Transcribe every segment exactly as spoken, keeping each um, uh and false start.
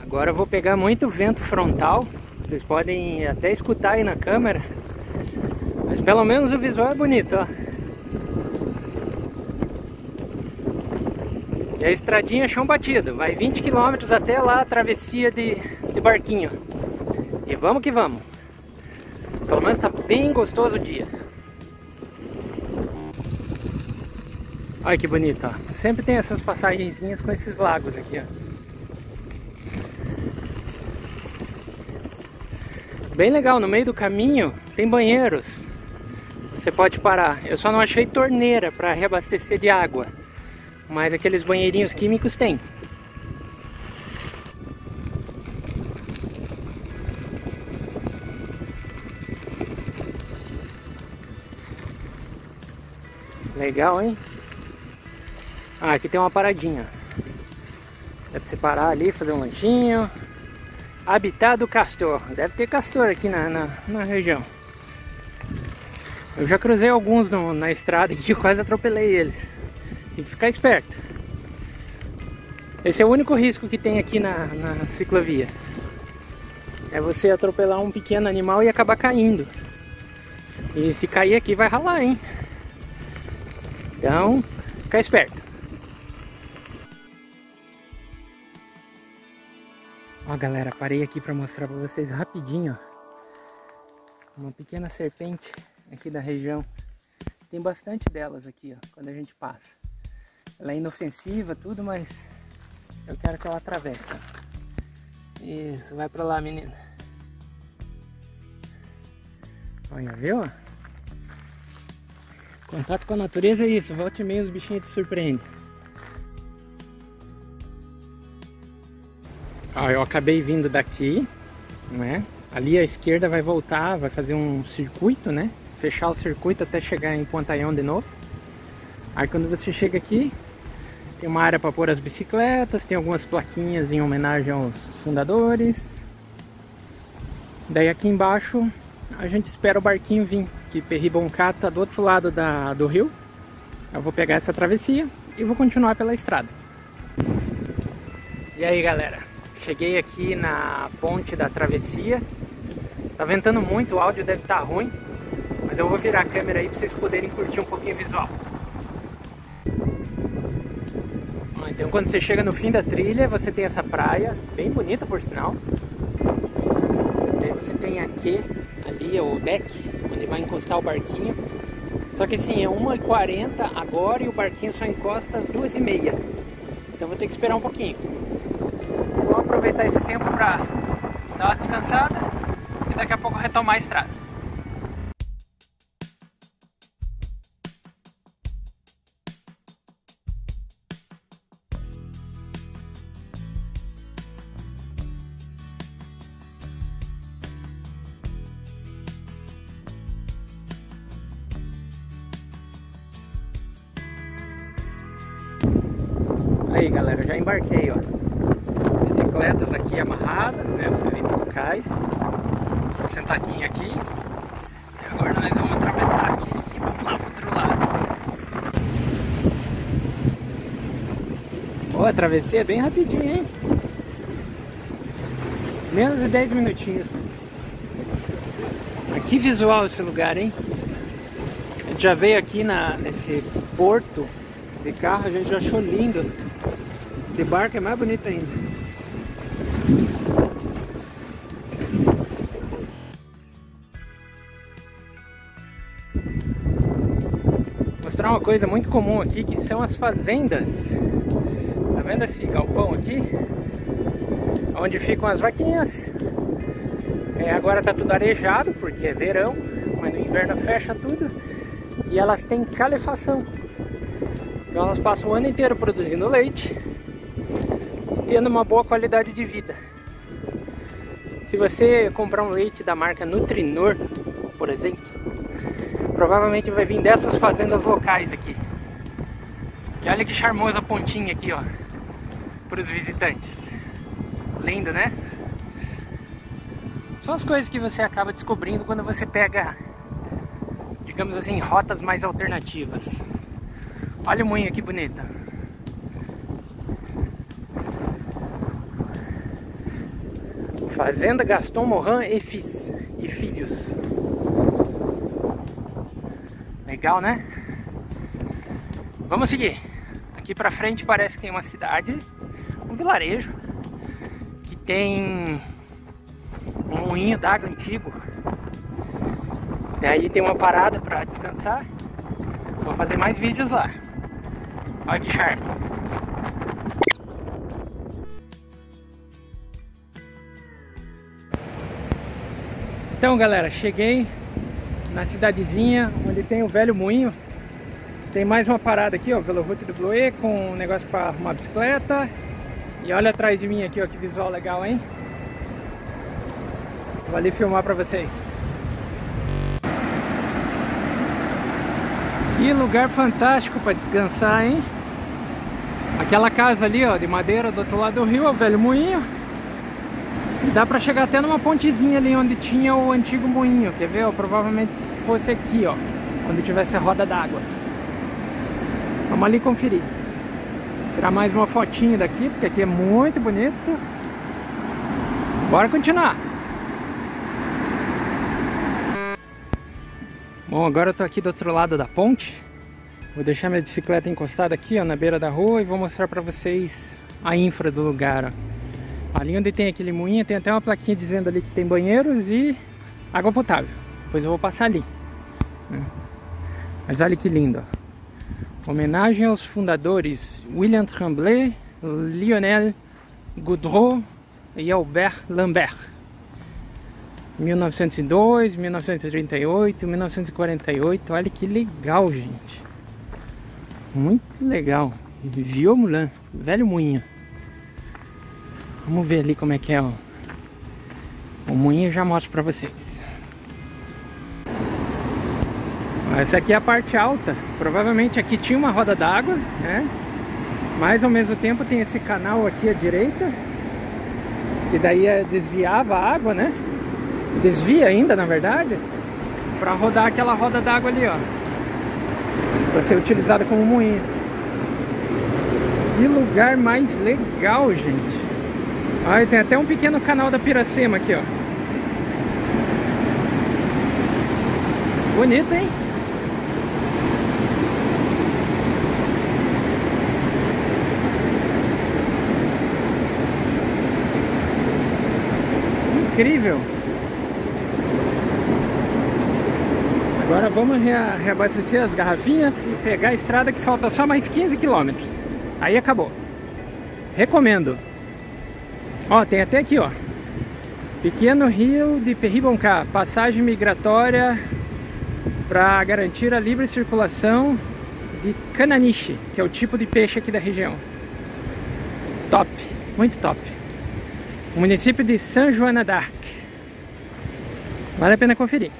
Agora eu vou pegar muito vento frontal. Vocês podem até escutar aí na câmera. Mas pelo menos o visual é bonito, ó. E a estradinha é chão batido. Vai vinte quilômetros até lá a travessia de, de barquinho. E vamos que vamos. Pelo menos tá bem gostoso o dia. Olha que bonito, ó. Sempre tem essas passagenzinhas com esses lagos aqui, ó. Bem legal, no meio do caminho tem banheiros. Você pode parar. Eu só não achei torneira para reabastecer de água. Mas aqueles banheirinhos químicos tem. Legal, hein? Ah, aqui tem uma paradinha. Dá pra você parar ali, fazer um lanchinho. Habitat do castor. Deve ter castor aqui na, na, na região. Eu já cruzei alguns no, na estrada aqui, eu quase atropelei eles. Tem que ficar esperto. Esse é o único risco que tem aqui na, na ciclovia. É você atropelar um pequeno animal e acabar caindo. E se cair aqui vai ralar, hein? Então, fica esperto. Ó, galera, parei aqui para mostrar para vocês rapidinho, ó. Uma pequena serpente aqui da região. Tem bastante delas aqui, ó, quando a gente passa. Ela é inofensiva, tudo, mas eu quero que ela atravesse, ó. Isso, vai pra lá, menina. Olha, viu? Contato com a natureza é isso, volte e meia os bichinhos te surpreendem. Ó, eu acabei vindo daqui, né? Ali à esquerda vai voltar, vai fazer um circuito, né? Fechar o circuito até chegar em Pontaião de novo. Aí quando você chega aqui, tem uma área para pôr as bicicletas, tem algumas plaquinhas em homenagem aos fundadores. Daí aqui embaixo a gente espera o barquinho vir, que Perriboncat tá do outro lado da, do rio. Eu vou pegar essa travessia e vou continuar pela estrada. E aí, galera? Cheguei aqui na ponte da travessia. Tá ventando muito, o áudio deve estar ruim, mas eu vou virar a câmera aí para vocês poderem curtir um pouquinho o visual. Então quando você chega no fim da trilha, você tem essa praia, bem bonita por sinal. Daí você tem aqui, ali é o deck, onde vai encostar o barquinho. Só que assim, é uma e quarenta agora e o barquinho só encosta às duas e meia. Então vou ter que esperar um pouquinho. Vou aproveitar esse tempo para dar uma descansada e daqui a pouco retomar a estrada. Aí, galera, eu já embarquei, ó. Bicicletas aqui amarradas, né? Você vem por cais. Tô sentadinho aqui. E agora nós vamos atravessar aqui e vamos lá pro outro lado. Ó, a travessia é bem rapidinho, hein? Menos de dez minutinhos. Que visual esse lugar, hein? A gente já veio aqui na, nesse porto de carro, a gente já achou lindo. De barco é mais bonito ainda. Vou mostrar uma coisa muito comum aqui, que são as fazendas. Tá vendo esse galpão aqui? Onde ficam as vaquinhas. É, agora tá tudo arejado porque é verão, mas no inverno fecha tudo. E elas têm calefação. Então elas passam o ano inteiro produzindo leite, tendo uma boa qualidade de vida. Se você comprar um leite da marca Nutrinor, por exemplo, provavelmente vai vir dessas fazendas locais aqui. E olha que charmosa a pontinha aqui, ó, para os visitantes. Lindo, né? São as coisas que você acaba descobrindo quando você pega, digamos assim, rotas mais alternativas. Olha o moinho que bonita. Fazenda Gaston Morin e Fils e Filhos. Legal, né? Vamos seguir. Aqui pra frente parece que tem uma cidade, um vilarejo, que tem um moinho d'água antigo. E aí tem uma parada pra descansar. Vou fazer mais vídeos lá. Olha que charme. Então, galera, cheguei na cidadezinha onde tem o velho moinho. Tem mais uma parada aqui, ó, pela Route de Blois, com um negócio para arrumar bicicleta. E olha atrás de mim aqui, ó, que visual legal, hein? Vou ali filmar para vocês. Que lugar fantástico para descansar, hein? Aquela casa ali, ó, de madeira do outro lado do rio, ó, o velho moinho. E dá pra chegar até numa pontezinha ali onde tinha o antigo moinho, quer ver? Ó, provavelmente fosse aqui, ó, onde tivesse a roda d'água. Vamos ali conferir. Tirar mais uma fotinha daqui, porque aqui é muito bonito. Bora continuar. Bom, agora eu tô aqui do outro lado da ponte. Vou deixar minha bicicleta encostada aqui, ó, na beira da rua, e vou mostrar pra vocês a infra do lugar, ó. Ali onde tem aquele moinho tem até uma plaquinha dizendo ali que tem banheiros e água potável. Depois eu vou passar ali. Mas olha que lindo, ó. Homenagem aos fundadores William Tremblay, Lionel Goudreau e Albert Lambert. mil novecentos e dois, mil novecentos e trinta e oito, mil novecentos e quarenta e oito. Olha que legal, gente. Muito legal. Vieux Moulin, velho moinho. Vamos ver ali como é que é, ó. O moinho eu já mostro pra vocês. Essa aqui é a parte alta. Provavelmente aqui tinha uma roda d'água, né? Mas ao mesmo tempo tem esse canal aqui à direita, que daí desviava a água, né? Desvia ainda, na verdade, para rodar aquela roda d'água ali, ó, para ser utilizada como moinho. Que lugar mais legal, gente. Olha, tem até um pequeno canal da Piracema aqui, ó. Bonito, hein? Incrível. Agora vamos reabastecer as garrafinhas e pegar a estrada, que falta só mais quinze quilômetros. Aí acabou. Recomendo. Ó, tem até aqui, ó. Pequeno Rio de Péribonka, passagem migratória para garantir a livre circulação de cananiche, que é o tipo de peixe aqui da região. Top, muito top. O município de São Joana d'Arc. Vale a pena conferir.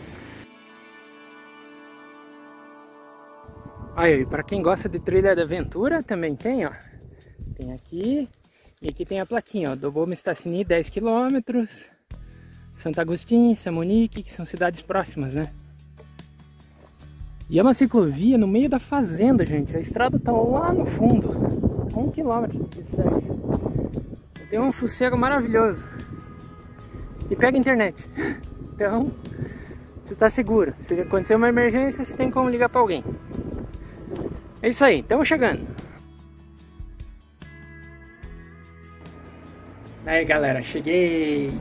Aí, para quem gosta de trilha de aventura, também tem, ó. Tem aqui. E aqui tem a plaquinha, ó. Do Bom Mistassini, dez quilômetros. Santo Agostinho, Chamonix, que são cidades próximas, né? E é uma ciclovia no meio da fazenda, gente. A estrada tá lá no fundo. Um quilômetro de distância. Tem um sossego maravilhoso. E pega a internet. Então, você tá seguro. Se acontecer uma emergência, você tem como ligar para alguém. É isso aí, estamos chegando. Aí, galera, cheguei.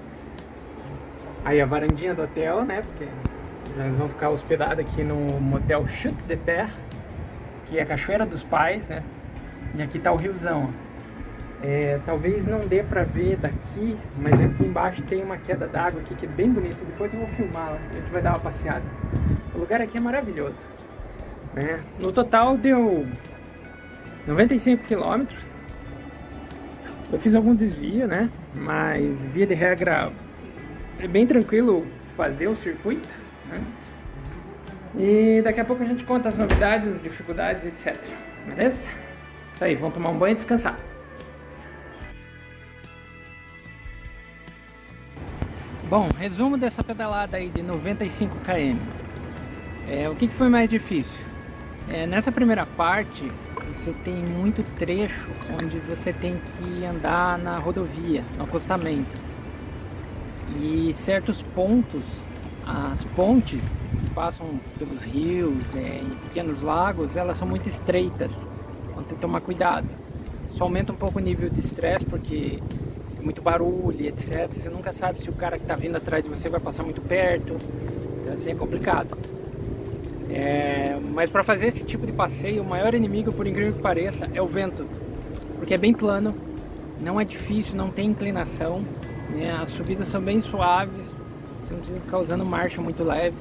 Aí a varandinha do hotel, né? Porque nós vamos ficar hospedados aqui no motel Chute de Père, que é a Cachoeira dos Pais, né? E aqui tá o riozão, ó. É, talvez não dê pra ver daqui, mas aqui embaixo tem uma queda d'água aqui que é bem bonita. Depois eu vou filmar lá, a gente vai dar uma passeada. O lugar aqui é maravilhoso, né? No total deu noventa e cinco quilômetros. Eu fiz algum desvio, né? Mas via de regra é bem tranquilo fazer o circuito, né? E daqui a pouco a gente conta as novidades, as dificuldades, etcétera. Beleza? Isso aí, vamos tomar um banho e descansar. Bom, resumo dessa pedalada aí de noventa e cinco quilômetros. É, o que, que foi mais difícil? É, nessa primeira parte, você tem muito trecho onde você tem que andar na rodovia, no acostamento. E certos pontos, as pontes que passam pelos rios é, e pequenos lagos, elas são muito estreitas, então tem que tomar cuidado. Só aumenta um pouco o nível de estresse porque é muito barulho, etcétera. Você nunca sabe se o cara que está vindo atrás de você vai passar muito perto, então assim é complicado. É, mas para fazer esse tipo de passeio, o maior inimigo, por incrível que pareça, é o vento, porque é bem plano, não é difícil, não tem inclinação, né? As subidas são bem suaves, você não precisa ficar usando marcha muito leve.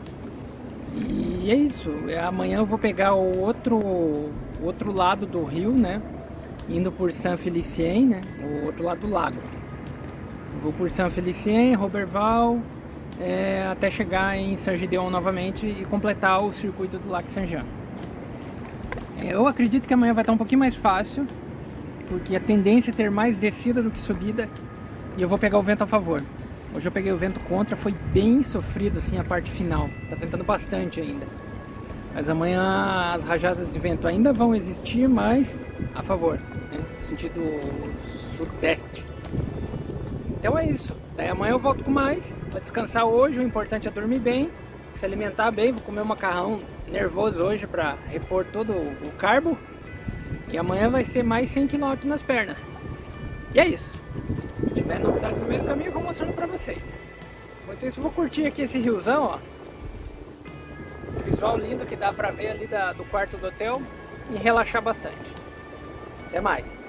E é isso. Amanhã eu vou pegar o outro, o outro lado do rio, né? Indo por Saint-Félicien, né? O outro lado do lago. Vou por Saint-Félicien, Roberval, É, até chegar em Saint-Gideon novamente e completar o circuito do Lac Saint-Jean. Eu acredito que amanhã vai estar um pouquinho mais fácil, porque a tendência é ter mais descida do que subida, e eu vou pegar o vento a favor. Hoje eu peguei o vento contra, foi bem sofrido assim a parte final, tá ventando bastante ainda. Mas amanhã as rajadas de vento ainda vão existir, mas a favor, né? Sentido sudeste. Então é isso. Daí amanhã eu volto com mais. Vou descansar hoje, o importante é dormir bem, se alimentar bem. Vou comer um macarrão nervoso hoje para repor todo o carbo. E amanhã vai ser mais cem quilômetros nas pernas. E é isso. Se tiver novidades no meio do caminho, eu vou mostrando para vocês. Enquanto isso, eu vou curtir aqui esse riozão, ó. Esse visual lindo que dá para ver ali da, do quarto do hotel e relaxar bastante. Até mais.